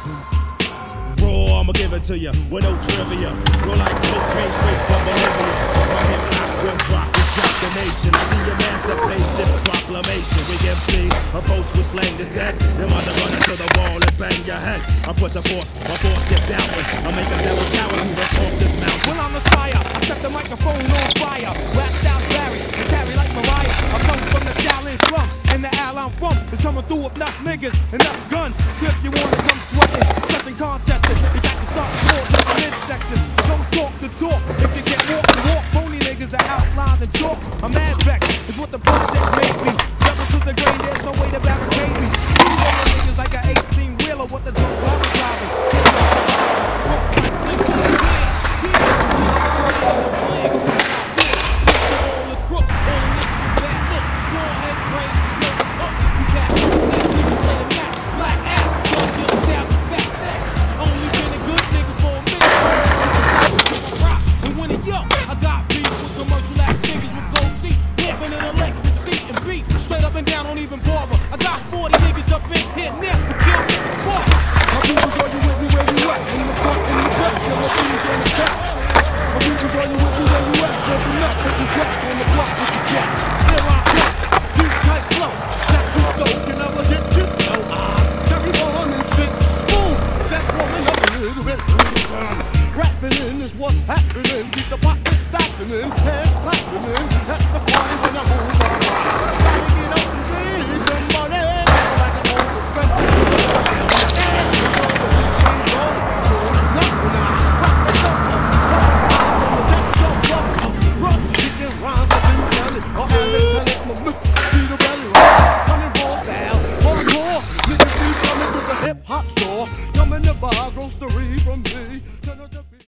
Raw, I'ma give it to you with no trivia. Roll like cocaine straight from Bolivia. My hip hop will rock and shock the nation. The Emancipation Proclamation. We MC approach with slang is dead. Them other run into the wall and bang your head. I put my force shit downward. I make a devil coward who will off this mountain. Well, I'm Messiah. I set the microphone on fire. Rap styles vary and carry like Mariah. I come from the Shaolin slum, and the al I'm from is coming through with enough niggas, enough guns. So if you wanna come sweating, testing, contesting, you got to suck more to the midsection. Don't talk the talk. If you can't walk the walk, phony niggas that outline and chalk. I'm mad vex is what the project made me. Double to the grain, there's no way to barricade me. See those niggas like an 18-wheeler, what the drunk driver driving. Straight up and down, don't even bother. I got 40 niggas up in here, near the kill me this bar. My peoples, are you with me where you at? In the front, in the back, till my team's on the top. My peoples, are you with me where you at? Stepping up, put you back on the block with the gap. Here I come, deep tight flow. That you go, you never get this low. Carry on and shit, boom. That's rolling up a little bit. Rapping in is what's happening. Keep the pockets stacking in, hands clapping in. That's the party when I move on. Hip hop store, come in the bar, grocery from me.